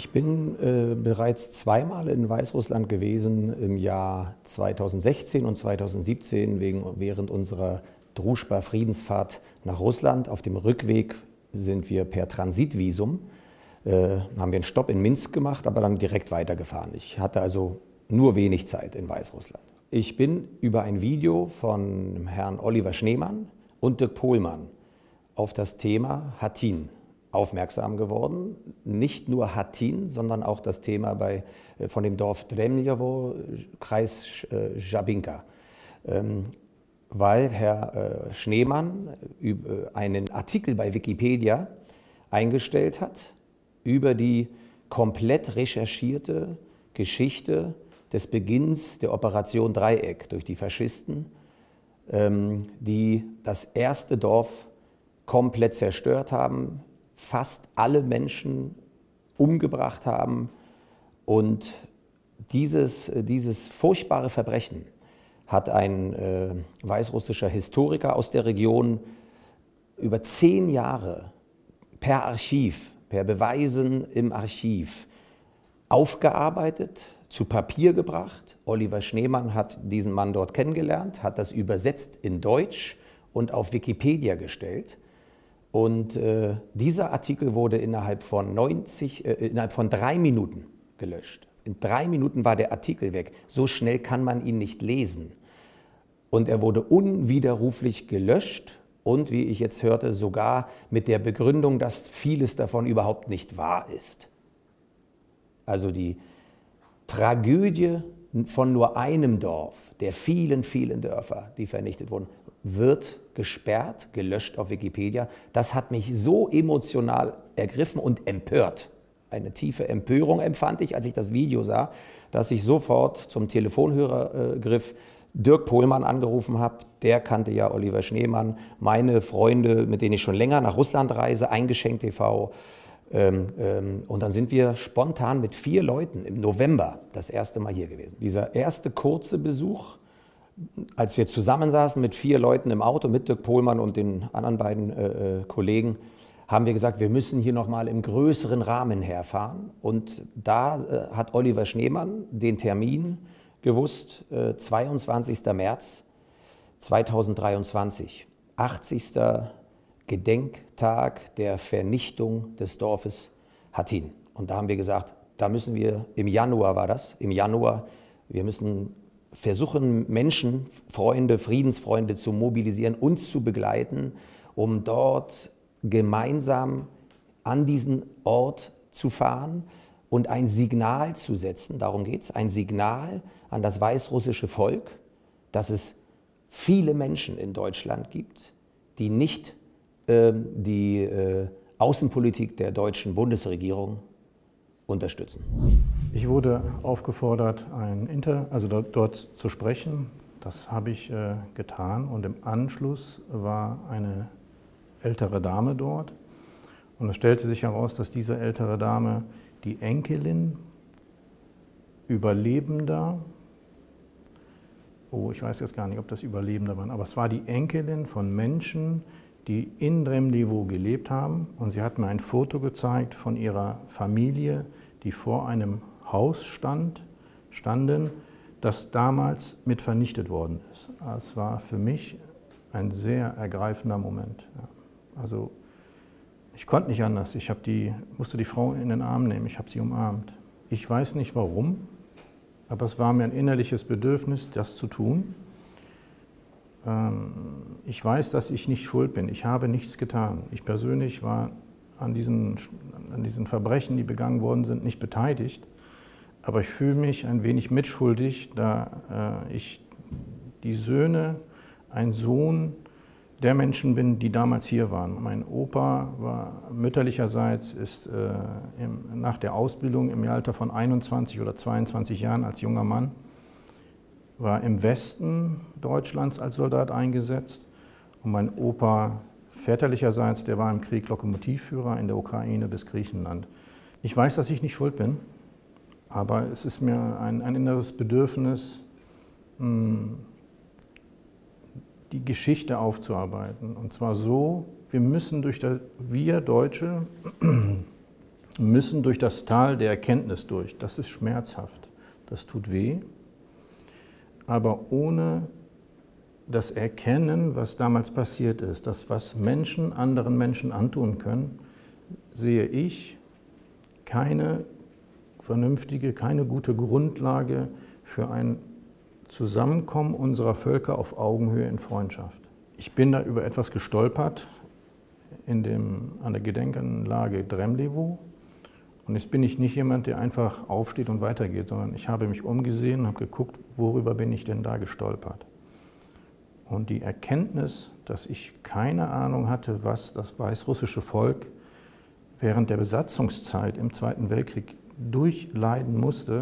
Ich bin bereits zweimal in Weißrussland gewesen, im Jahr 2016 und 2017 während unserer Druschba-Friedensfahrt nach Russland. Auf dem Rückweg sind wir per Transitvisum, haben wir einen Stopp in Minsk gemacht, aber dann direkt weitergefahren. Ich hatte also nur wenig Zeit in Weißrussland. Ich bin über ein Video von Herrn Oliver Schneemann und Dirk Pohlmann auf das Thema Hatyn aufmerksam geworden. Nicht nur Hatyn, sondern auch das Thema von dem Dorf Dremljewo, Kreis Żabinka. Weil Herr Schneemann einen Artikel bei Wikipedia eingestellt hat über die komplett recherchierte Geschichte des Beginns der Operation Dreieck durch die Faschisten, die das erste Dorf komplett zerstört haben, fast alle Menschen umgebracht haben. Und dieses furchtbare Verbrechen hat ein weißrussischer Historiker aus der Region über 10 Jahre per Archiv, per Beweisen im Archiv aufgearbeitet, zu Papier gebracht. Oliver Schneemann hat diesen Mann dort kennengelernt, hat das übersetzt in Deutsch und auf Wikipedia gestellt. Und dieser Artikel wurde innerhalb von 3 Minuten gelöscht. In 3 Minuten war der Artikel weg. So schnell kann man ihn nicht lesen. Und er wurde unwiderruflich gelöscht und, wie ich jetzt hörte, sogar mit der Begründung, dass vieles davon überhaupt nicht wahr ist. Also die Tragödie von nur einem Dorf, der vielen, vielen Dörfer, die vernichtet wurden, wird gesperrt, gelöscht auf Wikipedia. Das hat mich so emotional ergriffen und empört. Eine tiefe Empörung empfand ich, als ich das Video sah, dass ich sofort zum Telefonhörer griff, Dirk Pohlmann angerufen habe. Der kannte ja Oliver Schneemann, meine Freunde, mit denen ich schon länger nach Russland reise, Eingeschenkt TV. Und dann sind wir spontan mit 4 Leuten im November das erste Mal hier gewesen. Dieser erste kurze Besuch, als wir zusammensaßen mit 4 Leuten im Auto, mit Dirk Pohlmann und den anderen beiden Kollegen, haben wir gesagt, wir müssen hier nochmal im größeren Rahmen herfahren. Und da hat Oliver Schneemann den Termin gewusst, 22. März 2023, 80. Gedenktag der Vernichtung des Dorfes Hatyn. Und da haben wir gesagt, da müssen wir, im Januar war das, im Januar, wir müssen versuchen, Menschen, Freunde, Friedensfreunde zu mobilisieren, uns zu begleiten, um dort gemeinsam an diesen Ort zu fahren und ein Signal zu setzen, darum geht es, ein Signal an das weißrussische Volk, dass es viele Menschen in Deutschland gibt, die nicht die Außenpolitik der deutschen Bundesregierung unterstützen. Ich wurde aufgefordert, dort zu sprechen. Das habe ich getan und im Anschluss war eine ältere Dame dort. Und es stellte sich heraus, dass diese ältere Dame die Enkelin Überlebender, ich weiß jetzt gar nicht, ob das Überlebender waren, aber es war die Enkelin von Menschen, die in Dremljewo gelebt haben. Und sie hat mir ein Foto gezeigt von ihrer Familie, die vor einem Haus standen, das damals mit vernichtet worden ist. Es war für mich ein sehr ergreifender Moment. Also ich konnte nicht anders. Ich musste die Frau in den Arm nehmen, ich habe sie umarmt. Ich weiß nicht warum, aber es war mir ein innerliches Bedürfnis, das zu tun. Ich weiß, dass ich nicht schuld bin. Ich habe nichts getan. Ich persönlich war an diesen Verbrechen, die begangen worden sind, nicht beteiligt. Aber ich fühle mich ein wenig mitschuldig, da ich die Söhne, ein Sohn der Menschen bin, die damals hier waren. Mein Opa war mütterlicherseits, ist nach der Ausbildung im Alter von 21 oder 22 Jahren als junger Mann, war im Westen Deutschlands als Soldat eingesetzt. Und mein Opa väterlicherseits, der war im Krieg Lokomotivführer in der Ukraine bis Griechenland. Ich weiß, dass ich nicht schuld bin, aber es ist mir ein inneres Bedürfnis, die Geschichte aufzuarbeiten. Und zwar so, wir Deutsche müssen durch das Tal der Erkenntnis durch. Das ist schmerzhaft, das tut weh, aber ohne das Erkennen, was damals passiert ist, das, was Menschen anderen Menschen antun können, sehe ich keine vernünftige, keine gute Grundlage für ein Zusammenkommen unserer Völker auf Augenhöhe in Freundschaft. Ich bin da über etwas gestolpert an der Gedenkanlage Dremlewo. Und jetzt bin ich nicht jemand, der einfach aufsteht und weitergeht, sondern ich habe mich umgesehen und habe geguckt, worüber bin ich denn da gestolpert. Und die Erkenntnis, dass ich keine Ahnung hatte, was das weißrussische Volk während der Besatzungszeit im Zweiten Weltkrieg durchleiden musste,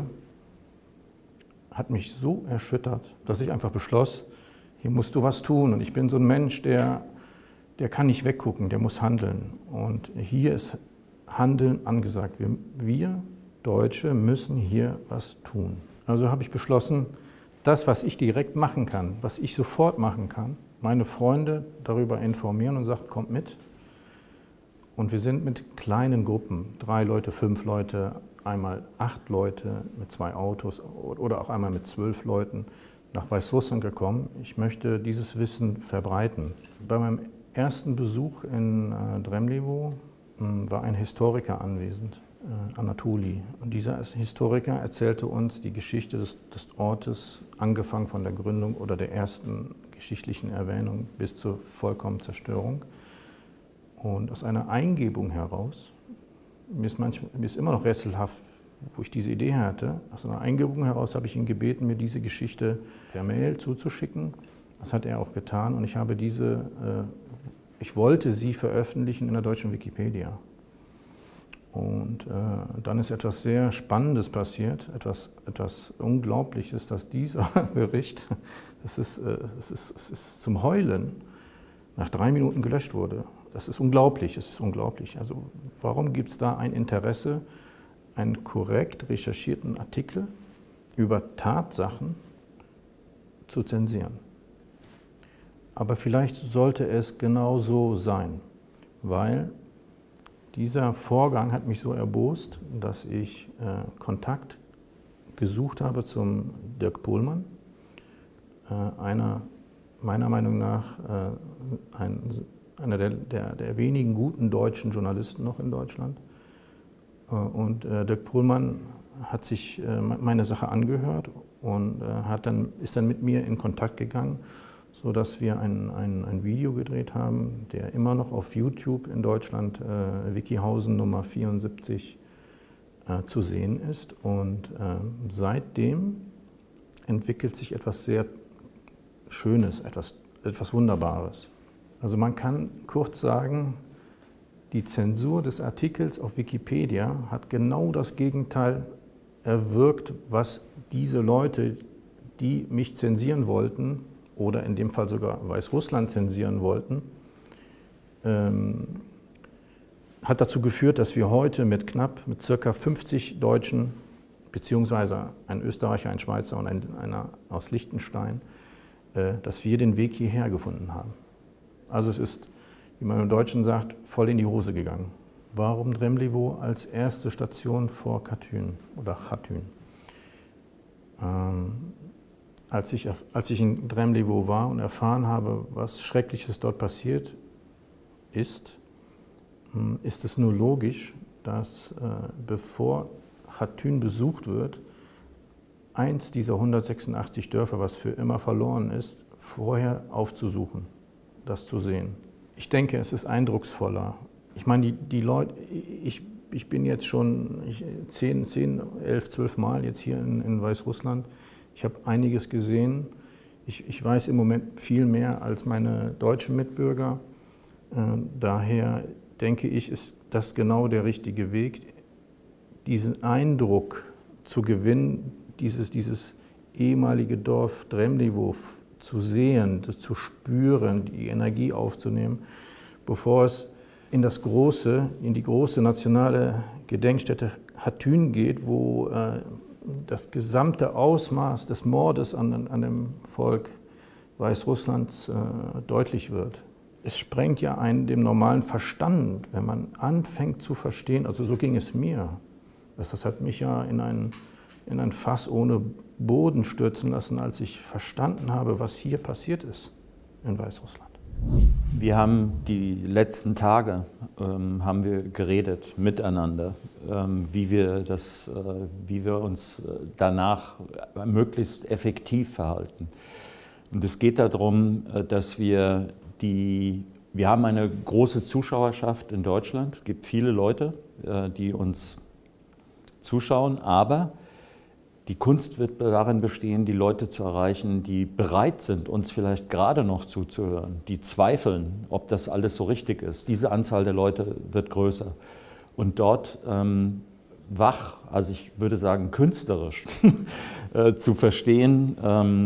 hat mich so erschüttert, dass ich einfach beschloss, hier musst du was tun. Und ich bin so ein Mensch, der kann nicht weggucken, der muss handeln. Und hier ist Handeln angesagt. Wir Deutsche müssen hier was tun. Also habe ich beschlossen, das, was ich direkt machen kann, was ich sofort machen kann, meine Freunde darüber informieren und sagen, kommt mit. Und wir sind mit kleinen Gruppen, 3 Leute, 5 Leute, einmal 8 Leute mit 2 Autos oder auch einmal mit 12 Leuten nach Weißrussland gekommen. Ich möchte dieses Wissen verbreiten. Bei meinem ersten Besuch in Dremlewo war ein Historiker anwesend, Anatoli. Und dieser Historiker erzählte uns die Geschichte des Ortes, angefangen von der Gründung oder der ersten geschichtlichen Erwähnung bis zur vollkommenen Zerstörung. Und aus einer Eingebung heraus, mir ist immer noch rätselhaft, wo ich diese Idee hatte, aus einer Eingebung heraus habe ich ihn gebeten, mir diese Geschichte per Mail zuzuschicken. Das hat er auch getan und ich habe ich wollte sie veröffentlichen in der deutschen Wikipedia. Und dann ist etwas sehr Spannendes passiert, etwas Unglaubliches, dass dieser Bericht, es ist zum Heulen, nach 3 Minuten gelöscht wurde. Das ist unglaublich, es ist unglaublich. Also warum gibt es da ein Interesse, einen korrekt recherchierten Artikel über Tatsachen zu zensieren? Aber vielleicht sollte es genau so sein, weil dieser Vorgang hat mich so erbost, dass ich Kontakt gesucht habe zum Dirk Pohlmann, einer meiner Meinung nach einer der wenigen guten deutschen Journalisten noch in Deutschland. Und Dirk Pohlmann hat sich meine Sache angehört und ist dann mit mir in Kontakt gegangen, sodass wir ein Video gedreht haben, der immer noch auf YouTube in Deutschland, Wikihausen Nummer 74, zu sehen ist. Und seitdem entwickelt sich etwas sehr Schönes, etwas Wunderbares. Also man kann kurz sagen, die Zensur des Artikels auf Wikipedia hat genau das Gegenteil erwirkt, was diese Leute, die mich zensieren wollten, oder in dem Fall sogar Weißrussland zensieren wollten, hat dazu geführt, dass wir heute mit ca. 50 Deutschen, beziehungsweise ein Österreicher, ein Schweizer und einer aus Liechtenstein, dass wir den Weg hierher gefunden haben. Also es ist, wie man im Deutschen sagt, voll in die Hose gegangen. Warum Dremlewo als erste Station vor Katyn oder Chatyn? Als ich in Dremlewo war und erfahren habe, was Schreckliches dort passiert ist, ist es nur logisch, dass bevor Chatyn besucht wird, eins dieser 186 Dörfer, was für immer verloren ist, vorher aufzusuchen, das zu sehen. Ich denke, es ist eindrucksvoller. Ich meine, die Leute, ich bin jetzt schon 10, 11, 12 Mal jetzt hier in Weißrussland. Ich habe einiges gesehen. Ich weiß im Moment viel mehr als meine deutschen Mitbürger. Daher denke ich, ist das genau der richtige Weg, diesen Eindruck zu gewinnen, dieses ehemalige Dorf Dremlewo zu sehen, zu spüren, die Energie aufzunehmen, bevor es in die große nationale Gedenkstätte Chatyn geht, wo das gesamte Ausmaß des Mordes an dem Volk Weißrusslands deutlich wird. es sprengt ja einen dem normalen Verstand, wenn man anfängt zu verstehen, also so ging es mir. Das hat mich ja in ein Fass ohne Boden stürzen lassen, als ich verstanden habe, was hier passiert ist in Weißrussland. Wir haben die letzten Tage haben wir geredet miteinander, wie wir uns danach möglichst effektiv verhalten. Und es geht darum, dass wir haben eine große Zuschauerschaft in Deutschland. Es gibt viele Leute, die uns zuschauen, aber die Kunst wird darin bestehen, die Leute zu erreichen, die bereit sind, uns vielleicht gerade noch zuzuhören, die zweifeln, ob das alles so richtig ist. Diese Anzahl der Leute wird größer. Und dort wach, also ich würde sagen künstlerisch, zu verstehen,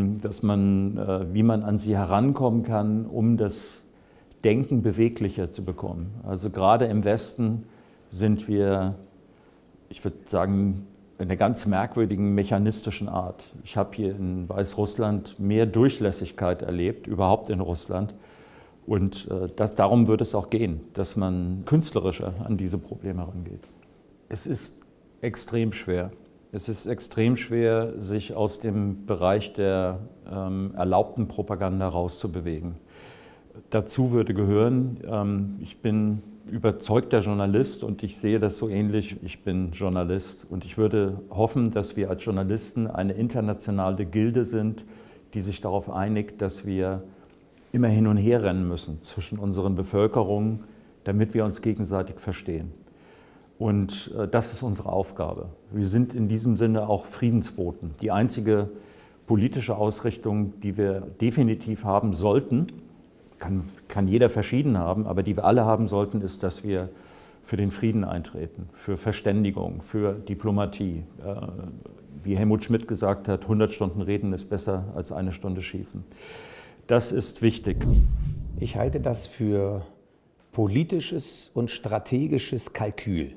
wie man an sie herankommen kann, um das Denken beweglicher zu bekommen. Also gerade im Westen sind wir, ich würde sagen, in einer ganz merkwürdigen mechanistischen Art. Ich habe hier in Weißrussland mehr Durchlässigkeit erlebt, überhaupt in Russland. Und darum wird es auch gehen, dass man künstlerischer an diese Probleme herangeht. Es ist extrem schwer. Es ist extrem schwer, sich aus dem Bereich der erlaubten Propaganda rauszubewegen. Dazu würde gehören, ich bin überzeugter Journalist und ich sehe das so ähnlich, ich bin Journalist. Und ich würde hoffen, dass wir als Journalisten eine internationale Gilde sind, die sich darauf einigt, dass wir immer hin und her rennen müssen zwischen unseren Bevölkerungen, damit wir uns gegenseitig verstehen. Und das ist unsere Aufgabe. Wir sind in diesem Sinne auch Friedensboten. Die einzige politische Ausrichtung, die wir definitiv haben sollten, kann jeder verschieden haben, aber die wir alle haben sollten, ist, dass wir für den Frieden eintreten, für Verständigung, für Diplomatie. Wie Helmut Schmidt gesagt hat, 100 Stunden reden ist besser als 1 Stunde schießen. Das ist wichtig. Ich halte das für politisches und strategisches Kalkül.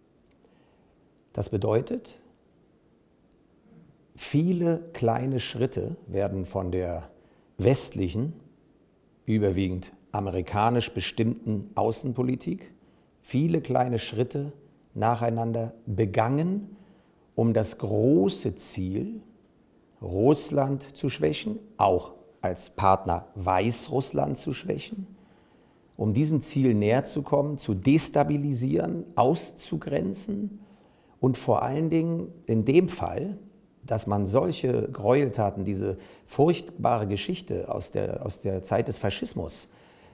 Das bedeutet, viele kleine Schritte werden von der westlichen, überwiegend amerikanisch bestimmten Außenpolitik, viele kleine Schritte nacheinander begangen, um das große Ziel, Russland zu schwächen, auch als Partner Weißrussland zu schwächen, um diesem Ziel näher zu kommen, zu destabilisieren, auszugrenzen und vor allen Dingen in dem Fall, dass man solche Gräueltaten, diese furchtbare Geschichte aus der Zeit des Faschismus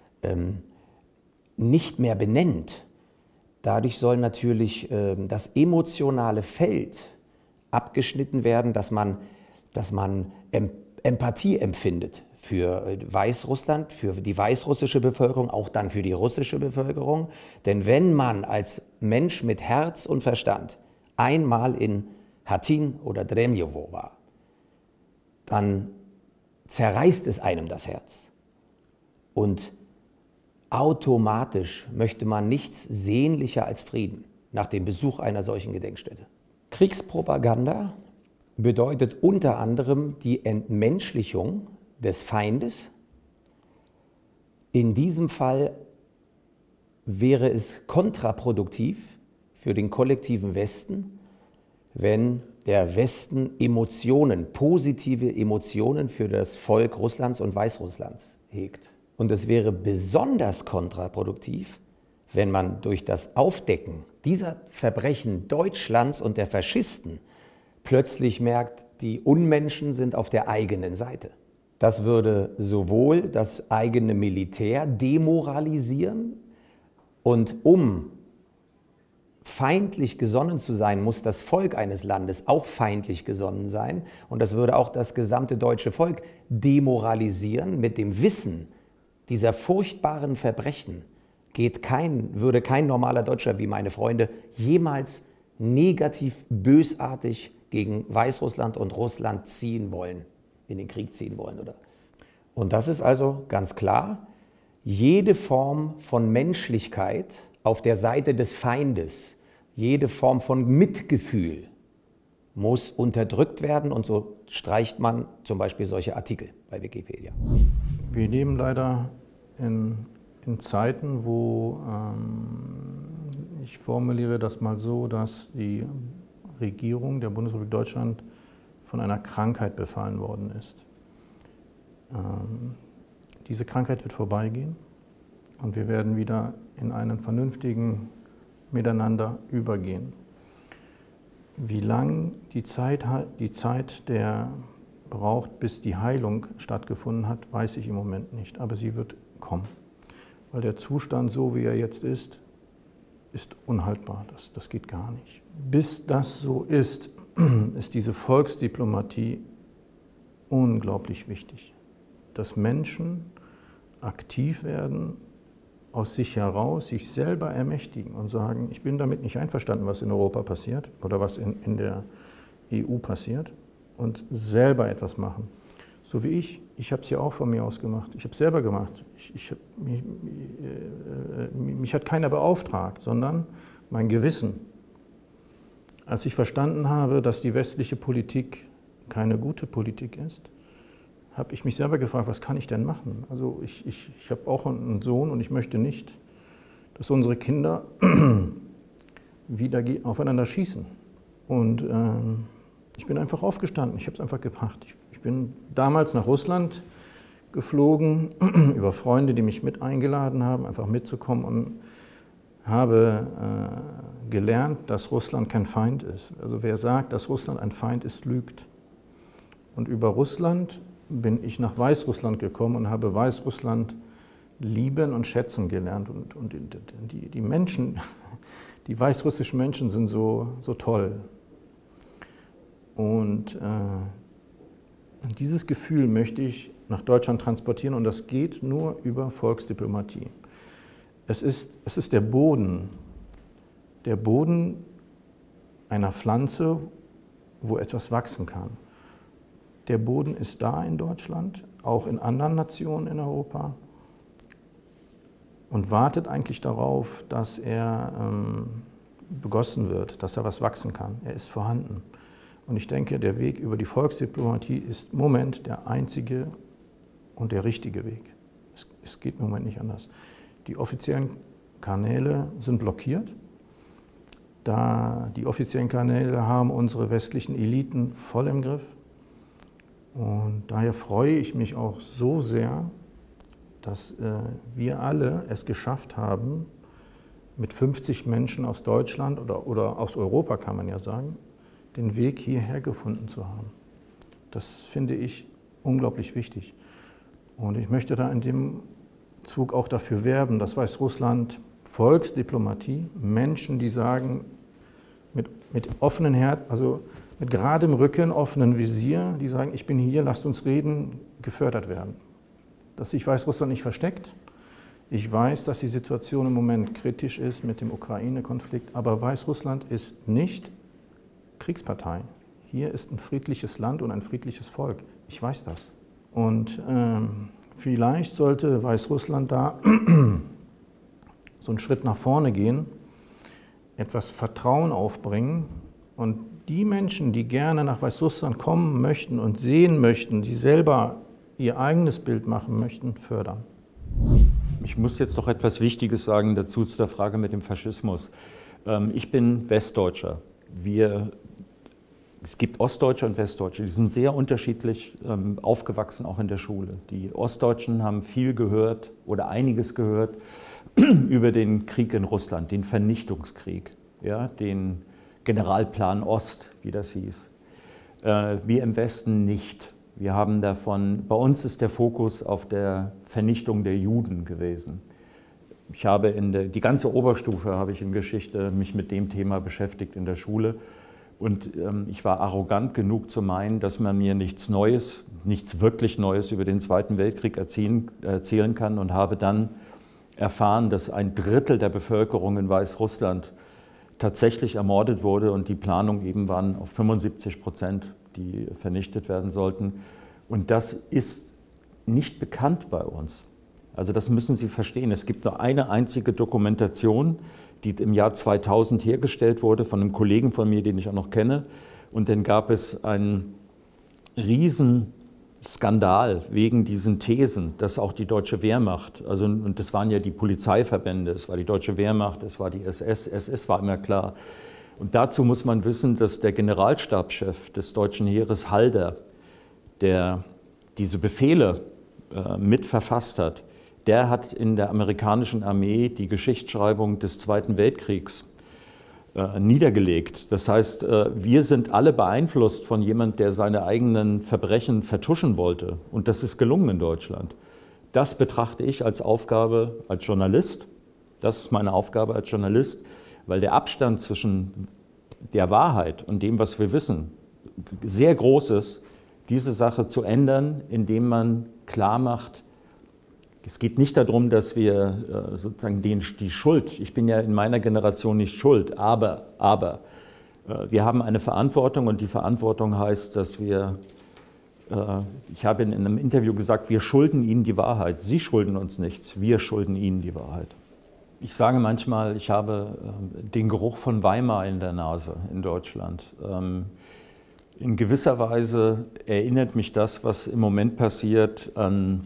nicht mehr benennt. Dadurch soll natürlich das emotionale Feld abgeschnitten werden, dass man Empathie empfindet für Weißrussland, für die weißrussische Bevölkerung, auch dann für die russische Bevölkerung. Denn wenn man als Mensch mit Herz und Verstand einmal in Hatyn oder Dremjowo war, dann zerreißt es einem das Herz. Und automatisch möchte man nichts sehnlicher als Frieden nach dem Besuch einer solchen Gedenkstätte. Kriegspropaganda bedeutet unter anderem die Entmenschlichung des Feindes. In diesem Fall wäre es kontraproduktiv für den kollektiven Westen, wenn der Westen Emotionen, positive Emotionen für das Volk Russlands und Weißrusslands hegt. Und es wäre besonders kontraproduktiv, wenn man durch das Aufdecken dieser Verbrechen Deutschlands und der Faschisten plötzlich merkt, die Unmenschen sind auf der eigenen Seite. Das würde sowohl das eigene Militär demoralisieren, und um feindlich gesonnen zu sein, muss das Volk eines Landes auch feindlich gesonnen sein. Und das würde auch das gesamte deutsche Volk demoralisieren. Mit dem Wissen dieser furchtbaren Verbrechen würde kein normaler Deutscher wie meine Freunde jemals negativ, bösartig gegen Weißrussland und Russland in den Krieg ziehen wollen. Und das ist also ganz klar, jede Form von Menschlichkeit auf der Seite des Feindes, jede Form von Mitgefühl muss unterdrückt werden, und so streicht man zum Beispiel solche Artikel bei Wikipedia. Wir leben leider in in Zeiten, wo, ich formuliere das mal so, dass die Regierung der Bundesrepublik Deutschland von einer Krankheit befallen worden ist. Diese Krankheit wird vorbeigehen und wir werden wieder in einen vernünftigen Miteinander übergehen. Wie lang die Zeit der braucht, bis die Heilung stattgefunden hat, weiß ich im Moment nicht, aber sie wird kommen. Weil der Zustand, so wie er jetzt ist unhaltbar, das geht gar nicht. Bis das so ist, ist diese Volksdiplomatie unglaublich wichtig. Dass Menschen aktiv werden, aus sich heraus, sich selber ermächtigen und sagen, ich bin damit nicht einverstanden, was in Europa passiert oder was in der EU passiert und selber etwas machen. So wie ich habe es ja auch von mir aus gemacht, ich habe es selber gemacht. Mich hat keiner beauftragt, sondern mein Gewissen. Als ich verstanden habe, dass die westliche Politik keine gute Politik ist, habe ich mich selber gefragt, was kann ich denn machen? Also ich habe auch einen Sohn und ich möchte nicht, dass unsere Kinder wieder aufeinander schießen. Und ich bin einfach aufgestanden, ich habe es einfach gebracht. Ich bin damals nach Russland geflogen, über Freunde, die mich mit eingeladen haben, einfach mitzukommen und habe gelernt, dass Russland kein Feind ist. Also wer sagt, dass Russland ein Feind ist, lügt. Und über Russland bin ich nach Weißrussland gekommen und habe Weißrussland lieben und schätzen gelernt. Und die Menschen, die weißrussischen Menschen sind so toll. Und dieses Gefühl möchte ich nach Deutschland transportieren und das geht nur über Volksdiplomatie. Es ist der Boden einer Pflanze, wo etwas wachsen kann. Der Boden ist da in Deutschland, auch in anderen Nationen in Europa und wartet eigentlich darauf, dass er begossen wird, dass er was wachsen kann. Er ist vorhanden. Und ich denke, der Weg über die Volksdiplomatie ist im Moment der einzige und der richtige Weg. Es geht im Moment nicht anders. Die offiziellen Kanäle sind blockiert. Die offiziellen Kanäle haben unsere westlichen Eliten voll im Griff. Und daher freue ich mich auch so sehr, dass wir alle es geschafft haben, mit 50 Menschen aus Deutschland oder aus Europa, kann man ja sagen, den Weg hierher gefunden zu haben. Das finde ich unglaublich wichtig. Und ich möchte da in dem Zug auch dafür werben, dass Weißrussland Volksdiplomatie, Menschen, die sagen, mit offenen Herzen, also mit geradem Rücken, offenen Visier, die sagen, ich bin hier, lasst uns reden, gefördert werden. Dass sich Weißrussland nicht versteckt. Ich weiß, dass die Situation im Moment kritisch ist mit dem Ukraine-Konflikt, aber Weißrussland ist nicht Kriegspartei. Hier ist ein friedliches Land und ein friedliches Volk. Ich weiß das. Und vielleicht sollte Weißrussland da so einen Schritt nach vorne gehen, etwas Vertrauen aufbringen und die Menschen, die gerne nach Weißrussland kommen möchten und sehen möchten, die selber ihr eigenes Bild machen möchten, fördern. Ich muss jetzt noch etwas Wichtiges sagen dazu zu der Frage mit dem Faschismus. Ich bin Westdeutscher. Es gibt Ostdeutsche und Westdeutsche, die sind sehr unterschiedlich aufgewachsen, auch in der Schule. Die Ostdeutschen haben viel gehört oder einiges gehört über den Krieg in Russland, den Vernichtungskrieg, ja, den Generalplan Ost, wie das hieß. Wir im Westen nicht. Wir haben davon, bei uns ist der Fokus auf der Vernichtung der Juden gewesen. Ich habe die ganze Oberstufe habe ich in Geschichte mich mit dem Thema beschäftigt in der Schule. Und ich war arrogant genug zu meinen, dass man mir nichts Neues, nichts wirklich Neues über den Zweiten Weltkrieg erzählen kann und habe dann erfahren, dass 1/3 der Bevölkerung in Weißrussland tatsächlich ermordet wurde und die Planung eben waren auf 75%, die vernichtet werden sollten. Und das ist nicht bekannt bei uns. Also das müssen Sie verstehen. Es gibt nur eine einzige Dokumentation, die im Jahr 2000 hergestellt wurde von einem Kollegen von mir, den ich auch noch kenne. Und dann gab es einen riesen Skandal wegen diesen Thesen, dass auch die deutsche Wehrmacht, also und das waren ja die Polizeiverbände, es war die deutsche Wehrmacht, es war die SS war immer klar. Und dazu muss man wissen, dass der Generalstabschef des deutschen Heeres Halder, der diese Befehle mit verfasst hat, der hat in der amerikanischen Armee die Geschichtsschreibung des Zweiten Weltkriegs niedergelegt. Das heißt, wir sind alle beeinflusst von jemandem, der seine eigenen Verbrechen vertuschen wollte. Und das ist gelungen in Deutschland. Das betrachte ich als Aufgabe als Journalist. Das ist meine Aufgabe als Journalist, weil der Abstand zwischen der Wahrheit und dem, was wir wissen, sehr groß ist, diese Sache zu ändern, indem man klar macht, es geht nicht darum, dass wir sozusagen die Schuld, ich bin ja in meiner Generation nicht schuld, aber wir haben eine Verantwortung und die Verantwortung heißt, dass wir, ich habe in einem Interview gesagt, wir schulden Ihnen die Wahrheit. Sie schulden uns nichts, wir schulden Ihnen die Wahrheit. Ich sage manchmal, ich habe den Geruch von Weimar in der Nase in Deutschland. In gewisser Weise erinnert mich das, was im Moment passiert, an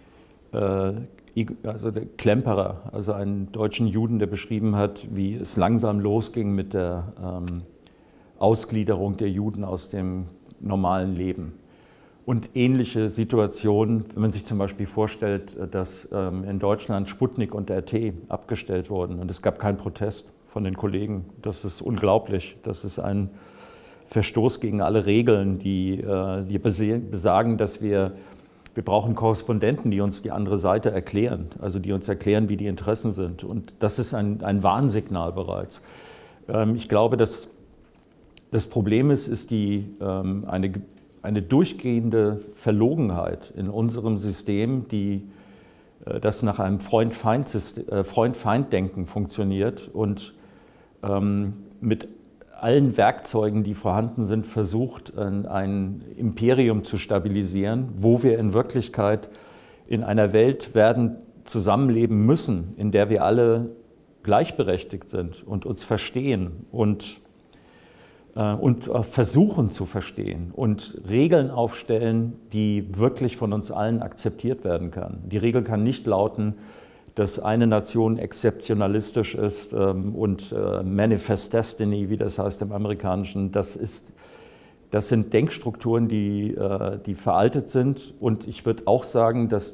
also der Klemperer, also einen deutschen Juden, der beschrieben hat, wie es langsam losging mit der Ausgliederung der Juden aus dem normalen Leben. Und ähnliche Situationen, wenn man sich zum Beispiel vorstellt, dass in Deutschland Sputnik und RT abgestellt wurden und es gab keinen Protest von den Kollegen. Das ist unglaublich. Das ist ein Verstoß gegen alle Regeln, die besagen, dass wir brauchen Korrespondenten, die uns die andere Seite erklären, also die uns erklären, wie die Interessen sind. Und das ist ein Warnsignal bereits. Ich glaube, dass das Problem ist eine durchgehende Verlogenheit in unserem System, das nach einem Freund-Feind-Denken funktioniert und mit allen Werkzeugen, die vorhanden sind, versucht, ein Imperium zu stabilisieren, wo wir in Wirklichkeit in einer Welt werden zusammenleben müssen, in der wir alle gleichberechtigt sind und uns verstehen und versuchen zu verstehen und Regeln aufstellen, die wirklich von uns allen akzeptiert werden können. Die Regel kann nicht lauten, dass eine Nation exzeptionalistisch ist und Manifest Destiny, wie das heißt im Amerikanischen, das sind Denkstrukturen, die veraltet sind. Und ich würde auch sagen, dass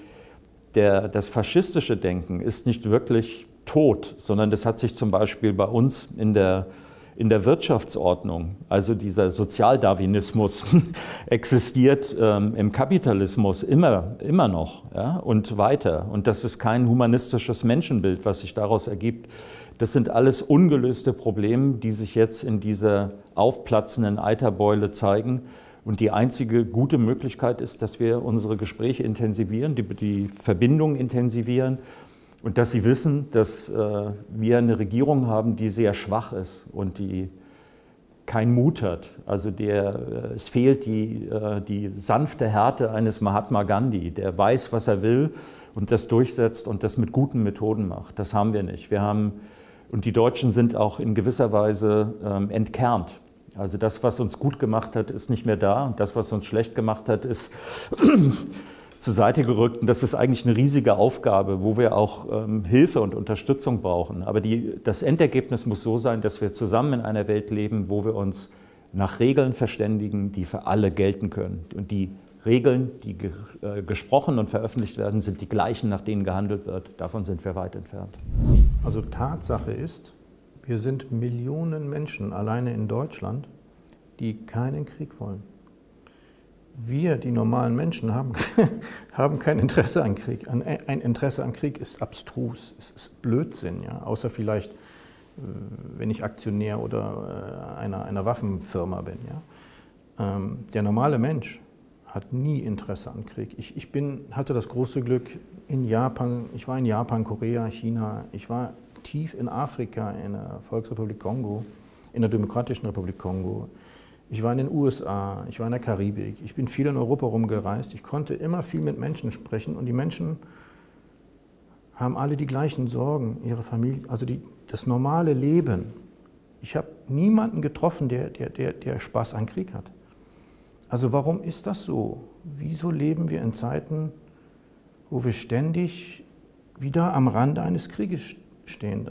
das faschistische Denken ist nicht wirklich tot, sondern das hat sich zum Beispiel bei uns in der Wirtschaftsordnung, also dieser Sozialdarwinismus existiert im Kapitalismus immer noch, ja, und weiter. Und das ist kein humanistisches Menschenbild, was sich daraus ergibt. Das sind alles ungelöste Probleme, die sich jetzt in dieser aufplatzenden Eiterbeule zeigen. Und die einzige gute Möglichkeit ist, dass wir unsere Gespräche intensivieren, die Verbindung intensivieren. Und dass Sie wissen, dass wir eine Regierung haben, die sehr schwach ist und die keinen Mut hat. Also es fehlt die sanfte Härte eines Mahatma Gandhi, der weiß, was er will und das durchsetzt und das mit guten Methoden macht. Das haben wir nicht. Und die Deutschen sind auch in gewisser Weise entkernt. Also das, was uns gut gemacht hat, ist nicht mehr da. Und das, was uns schlecht gemacht hat, ist zur Seite gerückt. Und das ist eigentlich eine riesige Aufgabe, wo wir auch Hilfe und Unterstützung brauchen. Aber das Endergebnis muss so sein, dass wir zusammen in einer Welt leben, wo wir uns nach Regeln verständigen, die für alle gelten können. Und die Regeln, die gesprochen und veröffentlicht werden, sind die gleichen, nach denen gehandelt wird. Davon sind wir weit entfernt. Also Tatsache ist, wir sind Millionen Menschen alleine in Deutschland, die keinen Krieg wollen. Wir, die normalen Menschen, haben kein Interesse an Krieg. Ein Interesse an Krieg ist abstrus, es ist Blödsinn, ja? Außer vielleicht, wenn ich Aktionär oder einer Waffenfirma bin. Ja? Der normale Mensch hat nie Interesse an Krieg. Ich hatte das große Glück in Japan, ich war in Japan, Korea, China, ich war tief in Afrika, in der Volksrepublik Kongo, in der Demokratischen Republik Kongo. Ich war in den USA, ich war in der Karibik, ich bin viel in Europa rumgereist. Ich konnte immer viel mit Menschen sprechen und die Menschen haben alle die gleichen Sorgen, ihre Familie, also das normale Leben. Ich habe niemanden getroffen, der Spaß an Krieg hat. Also warum ist das so? Wieso leben wir in Zeiten, wo wir ständig wieder am Rande eines Krieges stehen?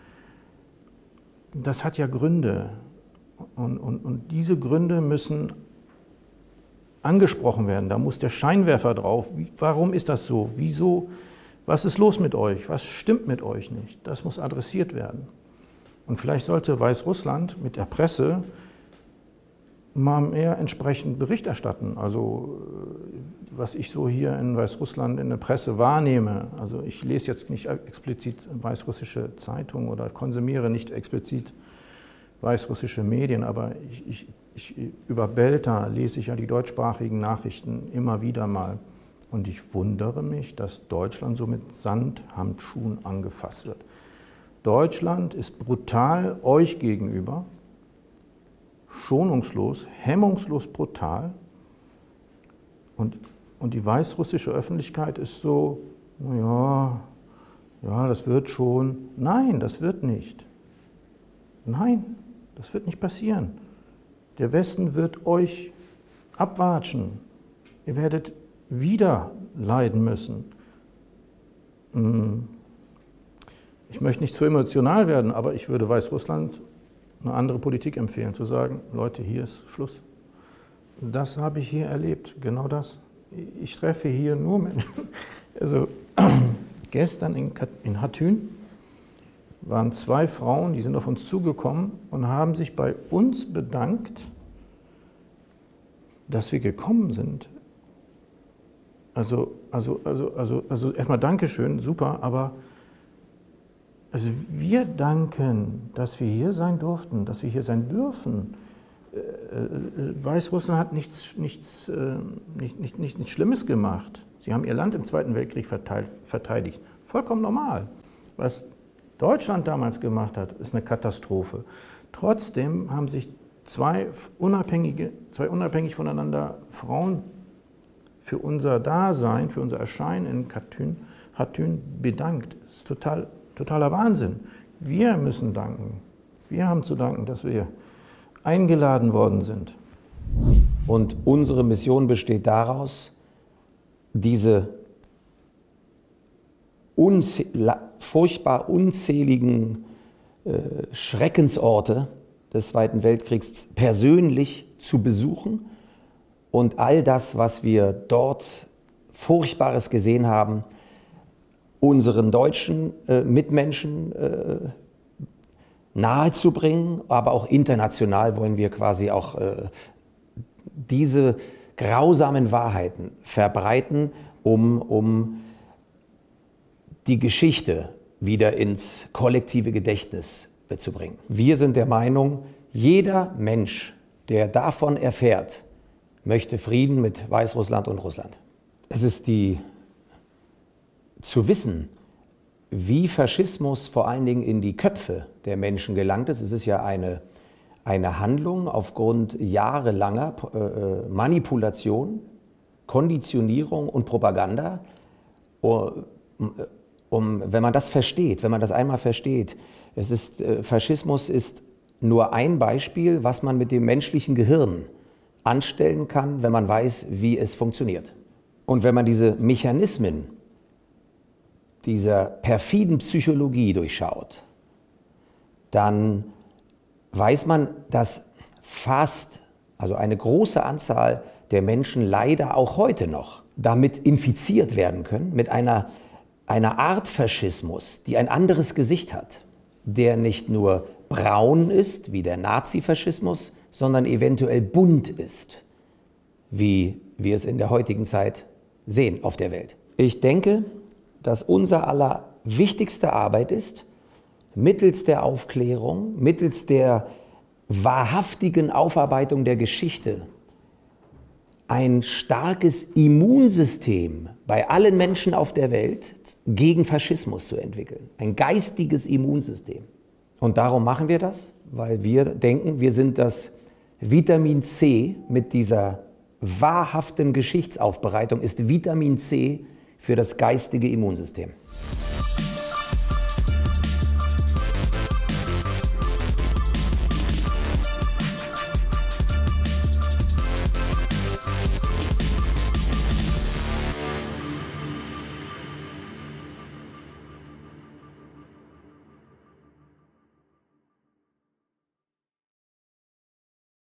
Das hat ja Gründe. Und diese Gründe müssen angesprochen werden. Da muss der Scheinwerfer drauf. Warum ist das so? Wieso? Was ist los mit euch? Was stimmt mit euch nicht? Das muss adressiert werden. Und vielleicht sollte Weißrussland mit der Presse mal mehr entsprechend Bericht erstatten. Also was ich so hier in Weißrussland in der Presse wahrnehme. Also ich lese jetzt nicht explizit weißrussische Zeitungen oder konsumiere nicht explizit weißrussische Medien, aber über Belta lese ich ja die deutschsprachigen Nachrichten immer wieder mal. Und ich wundere mich, dass Deutschland so mit Samthandschuhen angefasst wird. Deutschland ist brutal euch gegenüber, schonungslos, hemmungslos brutal. Und die weißrussische Öffentlichkeit ist so, ja, das wird schon. Nein, das wird nicht. Nein, das wird nicht passieren. Der Westen wird euch abwatschen. Ihr werdet wieder leiden müssen. Ich möchte nicht zu emotional werden, aber ich würde Weißrussland eine andere Politik empfehlen, zu sagen, Leute, hier ist Schluss. Das habe ich hier erlebt, genau das. Ich treffe hier nur Menschen. Also gestern in Hatyn waren 2 Frauen, die sind auf uns zugekommen und haben sich bei uns bedankt, dass wir gekommen sind. Also erstmal Dankeschön, super, aber also wir danken, dass wir hier sein durften, dass wir hier sein dürfen. Weißrussland hat nichts Schlimmes gemacht. Sie haben ihr Land im Zweiten Weltkrieg verteidigt. Vollkommen normal. Was Deutschland damals gemacht hat, ist eine Katastrophe. Trotzdem haben sich zwei unabhängig voneinander Frauen für unser Dasein, für unser Erscheinen in Hatyn bedankt. Das ist totaler Wahnsinn. Wir müssen danken. Wir haben zu danken, dass wir eingeladen worden sind. Und unsere Mission besteht daraus, diese furchtbar unzähligen Schreckensorte des Zweiten Weltkriegs persönlich zu besuchen und all das, was wir dort Furchtbares gesehen haben, unseren deutschen Mitmenschen nahezubringen, aber auch international wollen wir quasi auch diese grausamen Wahrheiten verbreiten, um die Geschichte wieder ins kollektive Gedächtnis zu bringen. Wir sind der Meinung, jeder Mensch, der davon erfährt, möchte Frieden mit Weißrussland und Russland. Es ist zu wissen, wie Faschismus vor allen Dingen in die Köpfe der Menschen gelangt ist. Es ist ja eine Handlung aufgrund jahrelanger Manipulation, Konditionierung und Propaganda. Wenn man das versteht, wenn man das einmal versteht, Faschismus ist nur ein Beispiel, was man mit dem menschlichen Gehirn anstellen kann, wenn man weiß, wie es funktioniert. Und wenn man diese Mechanismen dieser perfiden Psychologie durchschaut, dann weiß man, dass also eine große Anzahl der Menschen leider auch heute noch damit infiziert werden können, mit einer Art Faschismus, die ein anderes Gesicht hat, der nicht nur braun ist, wie der Nazifaschismus, sondern eventuell bunt ist, wie wir es in der heutigen Zeit sehen auf der Welt. Ich denke, dass unser aller wichtigste Arbeit ist, mittels der Aufklärung, mittels der wahrhaftigen Aufarbeitung der Geschichte, ein starkes Immunsystem bei allen Menschen auf der Welt gegen Faschismus zu entwickeln. Ein geistiges Immunsystem. Und darum machen wir das, weil wir denken, wir sind das Vitamin C mit dieser wahrhaften Geschichtsaufbereitung, ist Vitamin C für das geistige Immunsystem.